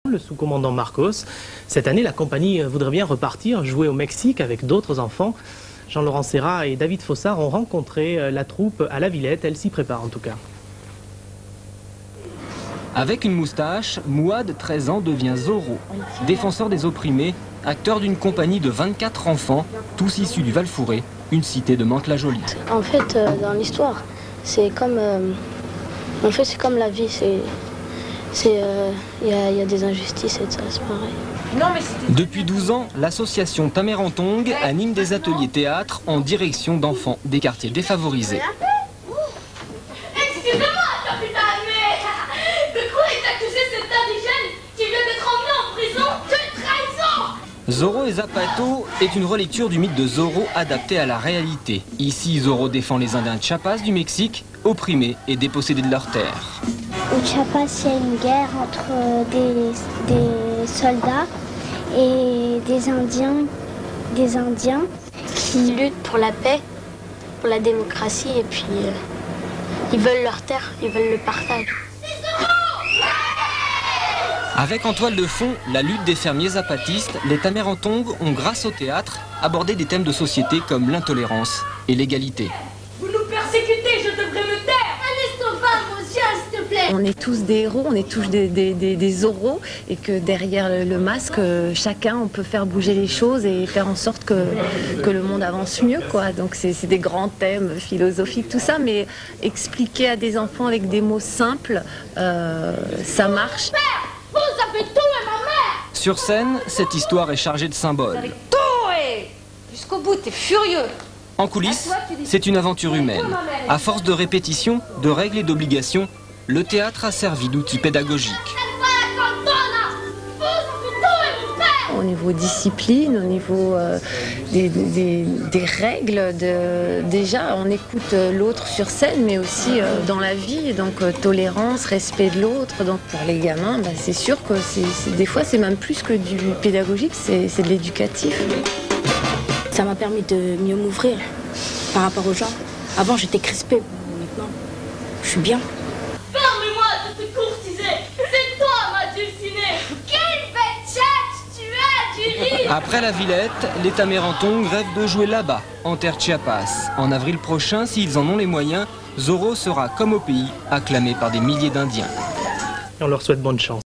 Le sous-commandant Marcos. Cette année, la compagnie voudrait bien repartir, jouer au Mexique avec d'autres enfants. Jean-Laurent Serra et David Fossard ont rencontré la troupe à la Villette. Elle s'y prépare en tout cas. Avec une moustache, Mouad, 13 ans, devient Zorro, défenseur des opprimés, acteur d'une compagnie de 24 enfants, tous issus du Val-Fouré, une cité de Mantes-la-Jolie. En fait, dans l'histoire, c'est comme la vie. Il y a des injustices et ça, c'est pareil. Depuis 12 ans, l'association Tamerantong anime des ateliers théâtre en direction d'enfants des quartiers défavorisés. Excusez-moi, capitaine, mais de quoi est accusé cet indigène qui vient d'être emmené en prison de trahison? Zorro et Zapato est une relecture du mythe de Zorro adapté à la réalité. Ici, Zorro défend les Indiens de Chiapas du Mexique, opprimés et dépossédés de leurs terres. Au Chiapas, il y a une guerre entre des soldats et des Indiens Qui luttent pour la paix, pour la démocratie et puis ils veulent leur terre, ils veulent le partage. Avec en toile de fond la lutte des fermiers zapatistes, les Tamerantong ont, grâce au théâtre, abordé des thèmes de société comme l'intolérance et l'égalité. Vous nous persécutez, je devrais me taire. Allez, sauve mon chien, s'il te plaît. On est tous des héros, on est tous des Zorros, et que derrière le masque, chacun, on peut faire bouger les choses et faire en sorte que le monde avance mieux, quoi. Donc c'est des grands thèmes philosophiques, tout ça, mais expliquer à des enfants avec des mots simples, ça marche. Vous avez tué ma mère. Sur scène, cette histoire est chargée de symboles. Jusqu'au bout, t'es furieux. En coulisses, c'est une aventure humaine. À force de répétitions, de règles et d'obligations, le théâtre a servi d'outil pédagogique. Au niveau discipline, au niveau des règles, déjà on écoute l'autre sur scène, mais aussi dans la vie, donc tolérance, respect de l'autre. Donc pour les gamins, c'est sûr que des fois c'est même plus que du pédagogique, c'est de l'éducatif. Ça m'a permis de mieux m'ouvrir par rapport aux gens. Avant j'étais crispée, maintenant je suis bien. Fermez-moi de te courtiser. C'est toi, ma dulcinée. Quelle belle tchatche tu as du rire. Après la Villette, les Tamerantong rêvent de jouer là-bas, en terre Chiapas. En avril prochain, s'ils en ont les moyens, Zorro sera, comme au pays, acclamé par des milliers d'Indiens. Et on leur souhaite bonne chance.